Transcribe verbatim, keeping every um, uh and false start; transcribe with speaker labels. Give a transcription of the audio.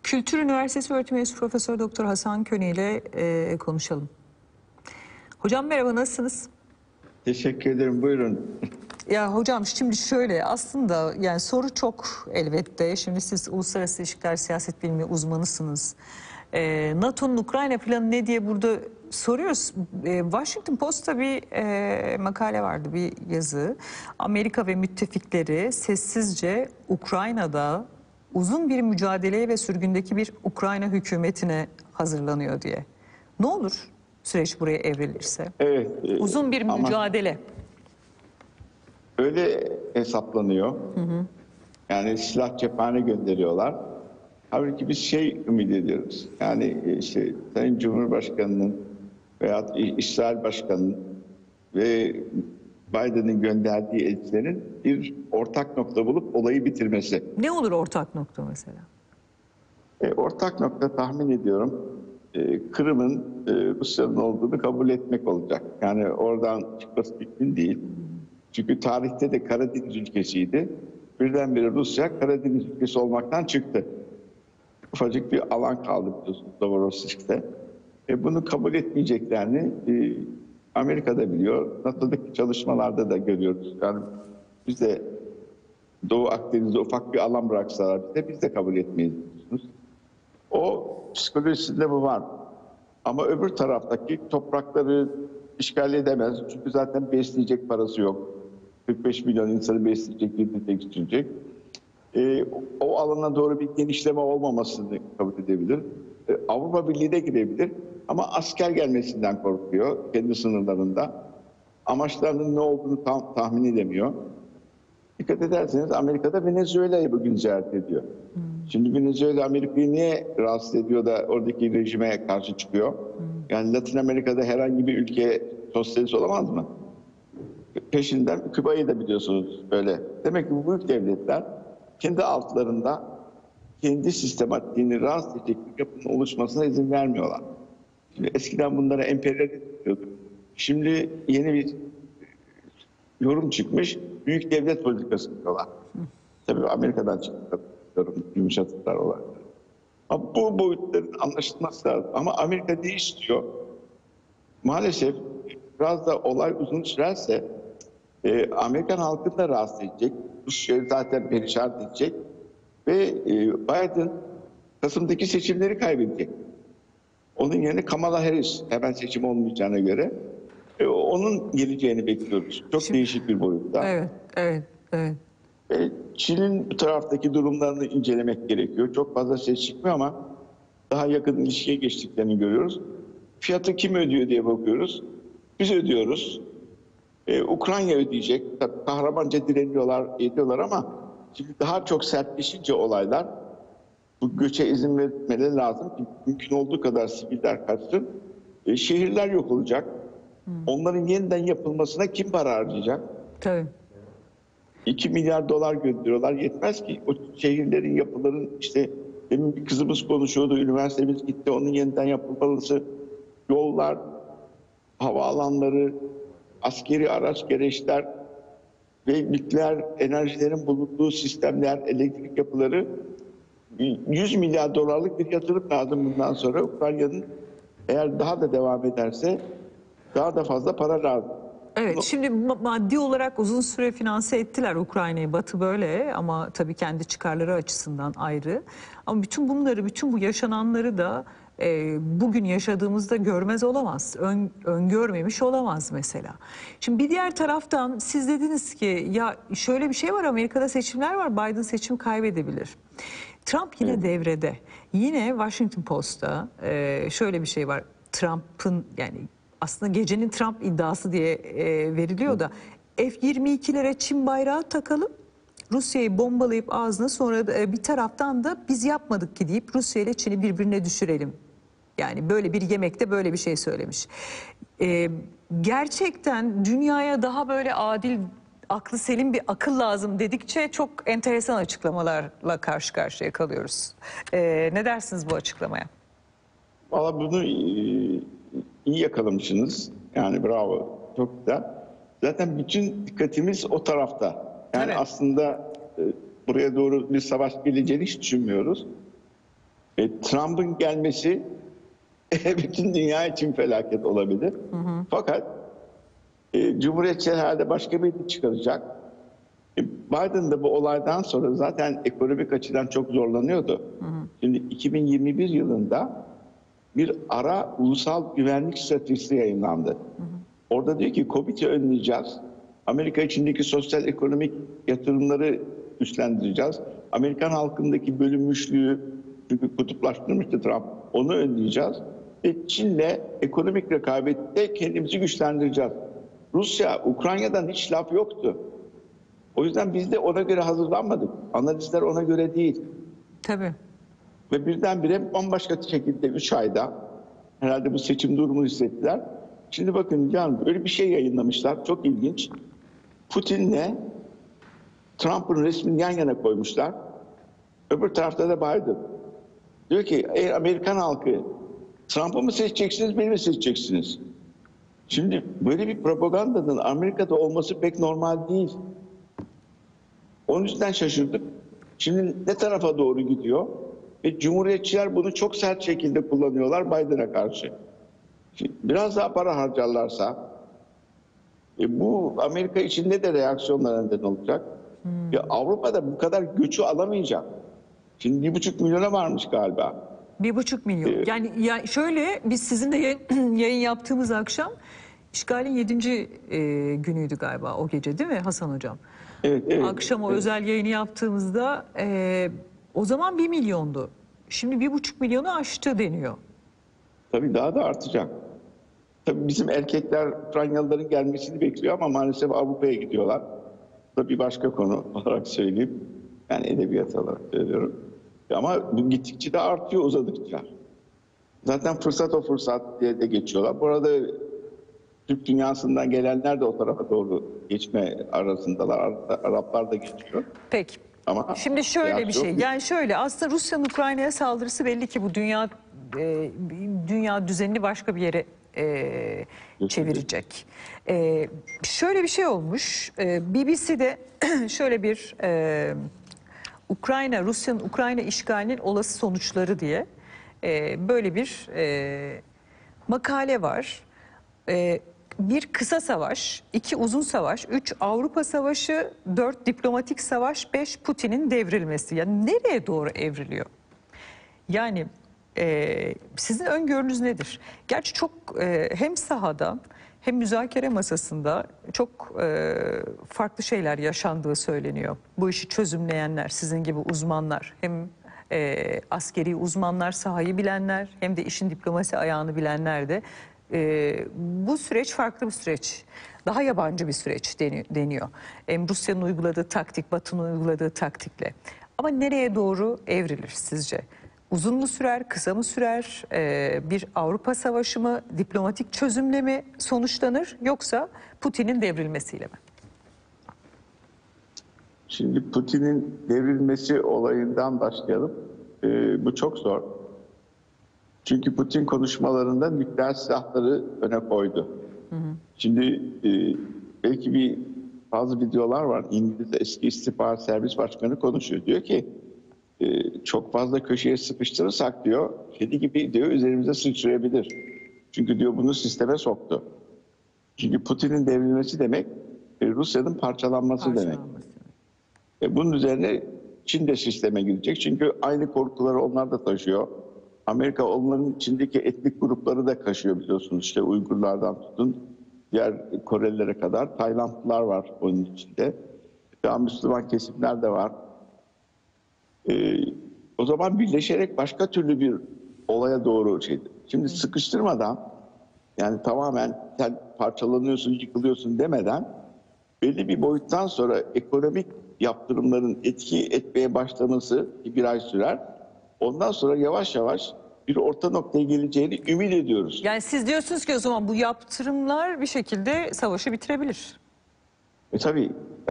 Speaker 1: Kültür Üniversitesi öğretim üyesi Profesör Doktor Hasan Köne ile e, konuşalım. Hocam merhaba, nasılsınız?
Speaker 2: Teşekkür ederim. Buyurun.
Speaker 1: Ya hocam şimdi şöyle, aslında yani soru çok elbette. Şimdi siz uluslararası ilişkiler, siyaset bilimi uzmanısınız. Ee, NATO'nun Ukrayna planı ne diye burada soruyoruz. Ee, Washington Post'ta bir e, makale vardı, bir yazı. Amerika ve müttefikleri sessizce Ukrayna'da uzun bir mücadeleye ve sürgündeki bir Ukrayna hükümetine hazırlanıyor diye. Ne olur süreç buraya evrilirse?
Speaker 2: Evet. e,
Speaker 1: Uzun bir
Speaker 2: ama
Speaker 1: mücadele.
Speaker 2: öyle hesaplanıyor.
Speaker 1: Hı hı.
Speaker 2: Yani silah cephane gönderiyorlar. Halbuki biz şey ümit ediyoruz. Yani e, işte Sayın Cumhurbaşkanı'nın veya İsrail Başkanı'nın ve Biden'ın gönderdiği elçilerin bir ortak nokta bulup olayı bitirmesi.
Speaker 1: Ne olur ortak nokta mesela?
Speaker 2: E, ortak nokta tahmin ediyorum e, Kırım'ın e, Rusya'nın olduğunu kabul etmek olacak. Yani oradan çıkması mümkün değil. Çünkü tarihte de Karadeniz ülkesiydi. Birdenbire Rusya Karadeniz ülkesi olmaktan çıktı. Ufacık bir alan kaldı biliyorsunuz Novorossiysk'te. E, bunu kabul etmeyeceklerini e, Amerika'da biliyor. NATO'daki çalışmalarda da görüyoruz. Yani biz de Doğu Akdeniz'de ufak bir alan bıraksalar bize biz de kabul etmeyiz diyorsunuz. O psikolojisinde bu var. Ama öbür taraftaki toprakları işgal edemez. Çünkü zaten besleyecek parası yok. kırk beş milyon insanı besleyecek, yetiştirecek. Ee, o alana doğru bir genişleme olmamasını kabul edebilir. Ee, Avrupa Birliği'ne girebilir. Ama asker gelmesinden korkuyor kendi sınırlarında. Amaçlarının ne olduğunu tam tahmin edemiyor. Dikkat ederseniz Amerika'da Venezuela'yı bugün ziyaret ediyor. Hmm. Şimdi Venezuela Amerika'yı niye rahatsız ediyor da oradaki rejime karşı çıkıyor? Hmm. Yani Latin Amerika'da herhangi bir ülke sosyalist olamaz mı? Peşinden Küba'yı da biliyorsunuz böyle. Demek ki bu büyük devletler kendi altlarında kendi sistematiğini rahatsız edecek bir yapının oluşmasına izin vermiyorlar. Şimdi eskiden bunlara emperyalist diyorduk. Şimdi yeni bir yorum çıkmış, büyük devlet politikası diyorlar. Tabii Amerika'dan çıktı, yumuşatırlar olayları. Ama bu boyutların anlaşılması lazım. Ama Amerika ne istiyor? Maalesef biraz da olay uzun sürerse e, Amerikan halkını da rahatsız edecek. Rusya'yı zaten perişan edecek. Ve e, Biden Kasım'daki seçimleri kaybedecek. Onun yerine Kamala Harris, hemen seçim olmayacağına göre e, onun geleceğini bekliyoruz. Çok Şimdi, değişik bir boyutta.
Speaker 1: Evet, evet, evet.
Speaker 2: E, Çin'in bu taraftaki durumlarını incelemek gerekiyor. Çok fazla ses çıkmıyor ama daha yakın ilişkiye geçtiklerini görüyoruz. Fiyatı kim ödüyor diye bakıyoruz. Biz ödüyoruz. Ee, Ukrayna ödeyecek. Tabii kahramanca direniyorlar, ediyorlar ama şimdi daha çok sertleşince olaylar bu göçe izin vermeleri lazım. Mümkün olduğu kadar siviller kaçsın. Ee, şehirler yok olacak. Hmm. Onların yeniden yapılmasına kim para harcayacak?
Speaker 1: Tabii.
Speaker 2: iki milyar dolar gönderiyorlar. Yetmez ki o şehirlerin, yapıların işte demin bir kızımız konuşuyordu. Üniversitemiz gitti. Onun yeniden yapılması, yollar, havaalanları, askeri araç gereçler ve nükleer enerjilerin bulunduğu sistemler, elektrik yapıları yüz milyar dolarlık bir yatırım lazım bundan sonra. Ukrayna'nın eğer daha da devam ederse daha da fazla para lazım.
Speaker 1: Evet, şimdi maddi olarak uzun süre finanse ettiler Ukrayna'yı. Batı böyle ama tabii kendi çıkarları açısından ayrı. Ama bütün bunları, bütün bu yaşananları da e, bugün yaşadığımızda görmez olamaz. Ön, öngörmemiş olamaz mesela. Şimdi bir diğer taraftan siz dediniz ki ya şöyle bir şey var, Amerika'da seçimler var, Biden seçim kaybedebilir. Trump yine evet. devrede. Yine Washington Post'ta e, şöyle bir şey var. Trump'ın yani aslında gecenin Trump iddiası diye e, veriliyor da F yirmi ikilere Çin bayrağı takalım, Rusya'yı bombalayıp ağzına, sonra da, e, bir taraftan da biz yapmadık ki deyip Rusya ile Çin'i birbirine düşürelim. Yani böyle bir yemekte böyle bir şey söylemiş. E, gerçekten dünyaya daha böyle adil, aklı selim bir akıl lazım dedikçe çok enteresan açıklamalarla karşı karşıya kalıyoruz. E, ne dersiniz bu açıklamaya?
Speaker 2: Valla bunu iyi yakalamışsınız. Yani bravo. Çok güzel. Zaten bütün dikkatimiz o tarafta. Yani evet. aslında e, buraya doğru bir savaş geleceğini hiç düşünmüyoruz. E, Trump'ın gelmesi bütün dünya için felaket olabilir. Hı hı. Fakat e, Cumhuriyetçiler herhalde başka birini çıkaracak. E, Biden de bu olaydan sonra zaten ekonomik açıdan çok zorlanıyordu. Hı hı. Şimdi iki bin yirmi bir yılında bir ara ulusal güvenlik stratejisi yayınlandı. Hı hı. Orada diyor ki COVID'i önleyeceğiz. Amerika içindeki sosyal ekonomik yatırımları üstlendireceğiz. Amerikan halkındaki bölünmüşlüğü, çünkü kutuplaştırmıştı Trump, onu önleyeceğiz. Ve Çin'le ekonomik rekabette kendimizi güçlendireceğiz. Rusya, Ukrayna'dan hiç laf yoktu. O yüzden biz de ona göre hazırlanmadık. Analistler ona göre değil.
Speaker 1: Tabii.
Speaker 2: Ve birdenbire bambaşka şekilde üç ayda herhalde bu seçim durumunu hissettiler. Şimdi bakın yani böyle bir şey yayınlamışlar. Çok ilginç. Putin'le Trump'ın resmini yan yana koymuşlar. Öbür tarafta da Biden. Diyor ki ey Amerikan halkı, Trump'ı mı seçeceksiniz, beni mi seçeceksiniz? Şimdi böyle bir propagandanın Amerika'da olması pek normal değil. Onun yüzden şaşırdık. Şimdi ne tarafa doğru gidiyor? Ve Cumhuriyetçiler bunu çok sert şekilde kullanıyorlar Biden'a karşı. Şimdi biraz daha para harcarlarsa e, bu Amerika içinde de reaksiyonlara neden olacak. Hmm. Ya Avrupa'da bu kadar göçü alamayacak. Şimdi bir buçuk milyona varmış galiba.
Speaker 1: Bir buçuk milyon. Ee, yani ya şöyle biz sizinle yayın, yayın yaptığımız akşam işgalin yedinci E, günüydü galiba o gece, değil mi Hasan Hocam?
Speaker 2: Evet, evet.
Speaker 1: Akşam o
Speaker 2: evet.
Speaker 1: özel yayını yaptığımızda e, o zaman bir milyondu. Şimdi bir buçuk milyonu aştı deniyor.
Speaker 2: Tabii daha da artacak. Tabii bizim erkekler Ukraynalıların gelmesini bekliyor ama maalesef Avrupa'ya gidiyorlar. Bu da bir başka konu olarak söyleyeyim. Yani edebiyat olarak söylüyorum. Ama bu gittikçe de artıyor uzadıkça. Zaten fırsat o fırsat diye de geçiyorlar. Bu arada Türk dünyasından gelenler de o tarafa doğru geçme arasındalar. Araplar da geçiyor.
Speaker 1: Peki. Ama şimdi şöyle bir şey. Yani şöyle aslında Rusya'nın Ukrayna'ya saldırısı belli ki bu dünya e, dünya düzenini başka bir yere e, çevirecek. E, şöyle bir şey olmuş. E, B B C'de şöyle bir e, Ukrayna, Rusya'nın Ukrayna işgalinin olası sonuçları diye e, böyle bir e, makale var. E, bir kısa savaş, iki uzun savaş, üç Avrupa Savaşı, dört diplomatik savaş, beş Putin'in devrilmesi. Yani nereye doğru evriliyor? Yani e, sizin öngörünüz nedir? Gerçi çok e, hem sahada hem müzakere masasında çok e, farklı şeyler yaşandığı söyleniyor. Bu işi çözümleyenler, sizin gibi uzmanlar, hem e, askeri uzmanlar, sahayı bilenler, hem de işin diplomasi ayağını bilenler de e, bu süreç farklı bir süreç. Daha yabancı bir süreç deniyor. Hem Rusya'nın uyguladığı taktik, Batı'nın uyguladığı taktikle. Ama nereye doğru evrilir sizce? Uzun mu sürer, kısa mı sürer, ee, bir Avrupa Savaşı mı, diplomatik çözümle mi sonuçlanır, yoksa Putin'in devrilmesiyle mi?
Speaker 2: Şimdi Putin'in devrilmesi olayından başlayalım. Ee, bu çok zor. Çünkü Putin konuşmalarında nükleer silahları öne koydu. Hı hı. Şimdi e, belki bir bazı videolar var. İngiliz eski istihbarat servis başkanı konuşuyor. Diyor ki çok fazla köşeye sıkıştırırsak diyor, kedi gibi diyor üzerimize sıçrayabilir. Çünkü diyor bunu sisteme soktu. Çünkü Putin'in devrilmesi demek Rusya'nın parçalanması, parçalanması demek. E bunun üzerine Çin de sisteme girecek. Çünkü aynı korkuları onlar da taşıyor. Amerika onların içindeki etnik grupları da kaşıyor biliyorsunuz. İşte Uygurlardan tutun diğer Korelilere kadar. Taylandlılar var onun içinde. Daha Müslüman kesimler de var. Ee, o zaman birleşerek başka türlü bir olaya doğru şeydi. Şimdi sıkıştırmadan, yani tamamen sen parçalanıyorsun, yıkılıyorsun demeden belli bir boyuttan sonra ekonomik yaptırımların etki etmeye başlaması bir ay sürer. Ondan sonra yavaş yavaş bir orta noktaya geleceğini ümit ediyoruz.
Speaker 1: Yani siz diyorsunuz ki o zaman bu yaptırımlar bir şekilde savaşı bitirebilir.
Speaker 2: E tabii.